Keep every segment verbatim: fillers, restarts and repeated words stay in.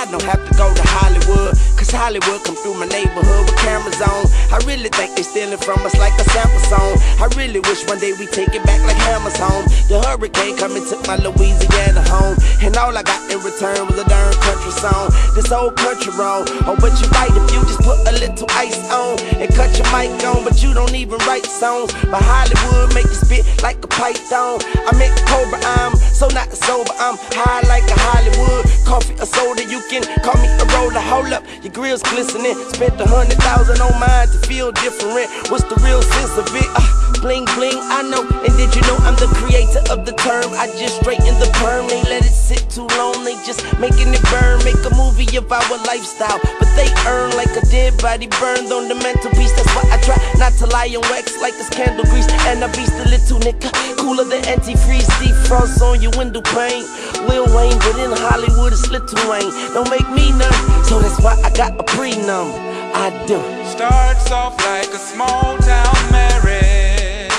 don't have to go to Hollywood, cause Hollywood come through my neighborhood with cameras on. I really think they stealing from us like a sample song. I really wish one day we take it back like Hammer's home. The hurricane come and took my Louisiana home, and all I got in return was a darn country song. This old country wrong. Oh, but you right if you just put a little ice on and cut your mic on, but you don't even write songs. But Hollywood make you spit like a python. I meant Cobra, I'm so not sober, I'm high like a Hollywood. Coffee or soda, you can call me a roller. Hold up, your grill's glistening. Spent a hundred thousand on mine to feel different. What's the real sense of it? Uh, bling bling, I know. And did you know I'm the creator of the term? I just straighten the perm, they let it sit too long. They just making it burn, make a movie of our lifestyle, but they earn like a dead body burned on the mantelpiece. That's why I try not to lie and wax like it's candle grease. And I be still little nigga, cooler than antifreeze. Deep frost on your window pane. Lil Wayne, but in Hollywood it's Little Wayne. Don't make me numb, so that's why I got a pre-numb. I do. Starts off like a small town marriage,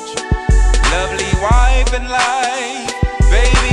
lovely wife and life, baby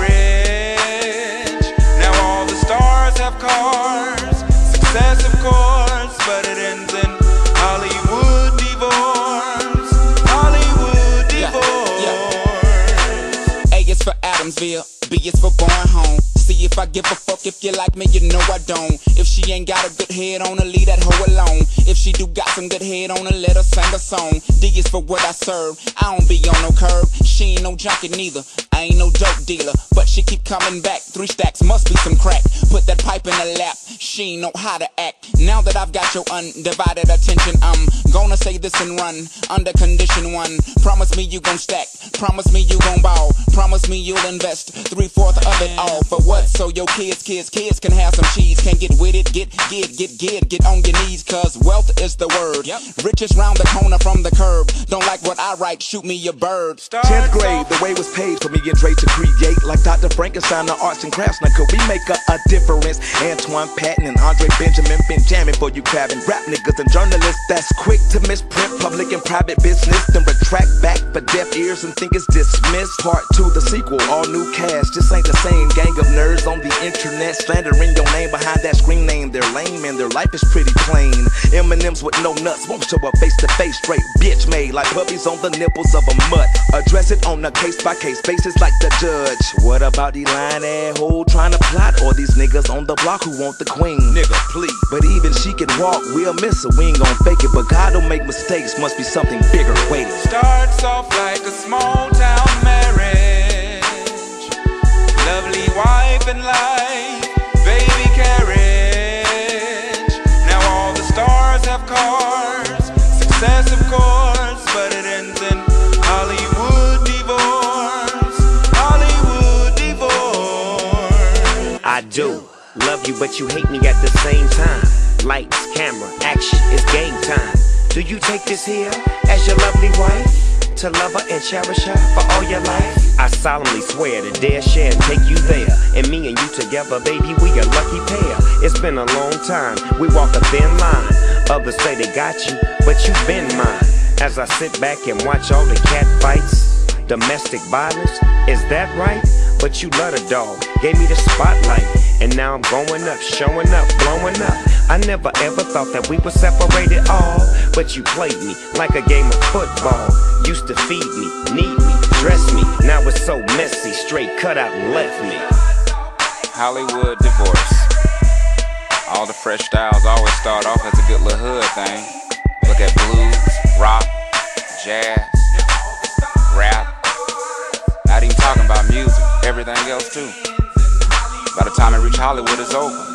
carriage. Now all the stars have cars, success of course, but it ends in Hollywood divorce. Hollywood divorce. Yeah, yeah. A is for Adamsville, B is for born home. See if I give a fuck, if you like me, you know I don't. If she ain't got a good head on her, leave that hoe alone. If she do got some good head on her, let her sing a song. D is for what I serve, I don't be on no curb. She ain't no junkie neither, I ain't no dope dealer, but she keep coming back. Three stacks must be some crack. Put that pipe in her lap, she ain't know how to act. Now that I've got your undivided attention, I'm gonna say this and run under condition one. Promise me you gon' stack, promise me you gon' ball, promise me you'll invest three-fourths of it all. For what? So your kids, kids, kids can have some cheese. Can't get with it, get, get, get, get, get on your knees, cause wealth is the word. Yep. Riches round the corner from the curb. Don't like what I write, shoot me a bird. tenth grade, the way was paid for me and Dre to create. Like Doctor Frankenstein, the arts and crafts. Now could we make a, a difference? Antoine Patton and Andre Benjamin been jamming for you crabbing. Rap niggas and journalists that's quick to misprint public and private business, then retract back for deaf ears and think it's dismissed. Part two, the sequel, all new cast. This ain't the same gang of nerds on the internet slandering your name behind that screen name. They're lame and their life is pretty plain. M and M's with no nuts won't show up face to face. Straight bitch made like puppies on the nipples of a mutt. Address it on a case by case basis like the judge. What about the lying asshole trying to plot, or these niggas on the block who want the queen? Nigga, please. But even she can walk, we'll miss her. We ain't gon' fake it, but God don't make mistakes. Must be something bigger waiting. Starts off like a small town marriage, lovely wife and life, baby carriage. Now all the stars have cars, success of course, but it ends in Hollywood divorce. Hollywood divorce. I do love you, but you hate me at the same time. Lights, camera, action, it's game time. Do you take this here as your lovely wife, to love her and cherish her for all your life? I solemnly swear to dare share and take you there. And me and you together, baby, we a lucky pair. It's been a long time, we walk a thin line. Others say they got you, but you've been mine. As I sit back and watch all the cat fights, domestic violence, is that right? But you love the dog, gave me the spotlight, and now I'm going up, showing up, blowing up. I never ever thought that we were separated all, but you played me like a game of football. Used to feed me, need me, dress me, now it's so messy, straight cut out and left me. Hollywood divorce. All the fresh styles always start off as a good little hood thing. Look at blues, rock, jazz, rap. Not even talking about music, everything else too. By the time it reach Hollywood, it's over.